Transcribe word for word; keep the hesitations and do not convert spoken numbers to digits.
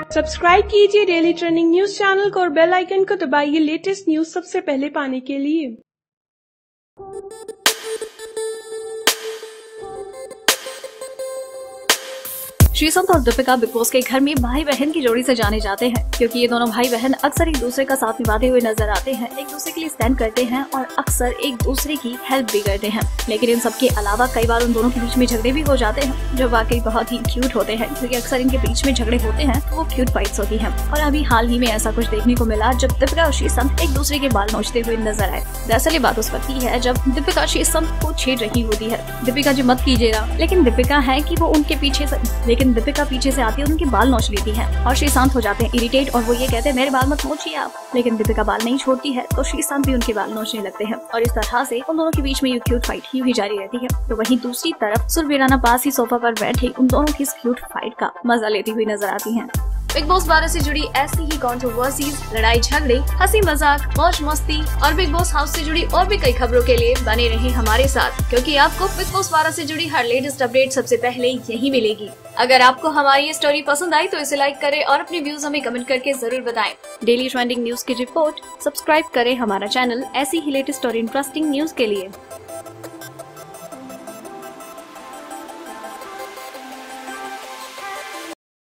Subscribe कीजिए daily trending news channel को और बेल आइकन को दबाइए लेटेस्ट न्यूज सबसे पहले पाने के लिए। श्रीसंत और दीपिका बिग बॉस के घर में भाई बहन की जोड़ी से जाने जाते हैं, क्योंकि ये दोनों भाई बहन अक्सर एक दूसरे का साथ निभाते हुए नजर आते हैं, एक दूसरे के लिए स्टैंड करते हैं और अक्सर एक दूसरे की हेल्प भी करते हैं। लेकिन इन सब के अलावा कई बार उन दोनों के बीच में झगड़े भी हो जाते हैं, जो वाकई बहुत ही क्यूट होते हैं, क्योंकि अक्सर इनके बीच में झगड़े होते हैं तो वो क्यूट फाइट्स होती है। और अभी हाल ही में ऐसा कुछ देखने को मिला जब दीपिका और श्रीसंत एक दूसरे के बाल नोचते हुए नजर आए। दरअसल ये बात उस वक्त की है जब दीपिका श्रीसंत को छेड़ रही होती है। दीपिका जी मत कीजिएगा, लेकिन दीपिका है कि वो उनके पीछे से लेकिन दीपिका पीछे से आती है और उनके बाल नोच लेती है और श्रीसंत हो जाते हैं इरिटेट और वो ये कहते हैं मेरे बाल मत नोचिए आप। लेकिन दीपिका बाल नहीं छोड़ती है तो श्रीसंत भी उनके बाल नोचने लगते हैं और इस तरह से उन दोनों के बीच में ये क्यूट फाइट ही हुई जारी रहती है। तो वहीं दूसरी तरफ सुरवीराना पास ही सोफा पर बैठे उन दोनों की इस क्यूट फाइट का मजा लेती हुई नजर आती है। बिग बॉस बारह से जुड़ी ऐसी ही कंट्रोवर्सीज, लड़ाई झगड़े, हंसी मजाक, मौज मस्ती और बिग बॉस हाउस से जुड़ी और भी कई खबरों के लिए बने रहे हमारे साथ, क्योंकि आपको बिग बॉस बारह से जुड़ी हर लेटेस्ट अपडेट सबसे पहले यही मिलेगी। अगर आपको हमारी ये स्टोरी पसंद आई तो इसे लाइक करें और अपने व्यूज हमें कमेंट करके जरूर बताएं। डेली ट्रेंडिंग न्यूज की रिपोर्ट सब्सक्राइब करें हमारा चैनल ऐसी ही लेटेस्ट और इंटरेस्टिंग न्यूज के लिए।